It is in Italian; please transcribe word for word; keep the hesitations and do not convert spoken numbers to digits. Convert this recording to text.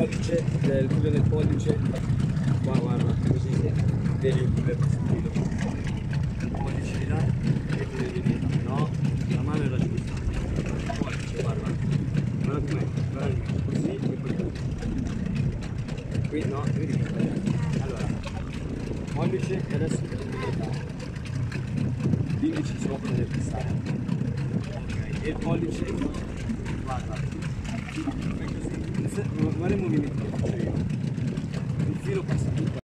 pollice, eh, il buco del pollice, qua guarda, così vedi il buco positivo. Il pollice di là e quello di lì. No, la mano è la giusta. Il pollice, guarda. Guarda com'è, guarda così e poi qui no, vedi che sbagliato. Allora, pollice e adesso il l'indice sopra deve passare. Ok, e il pollice guarda. Fai così. Non fare movimenti, il filo passa tutto.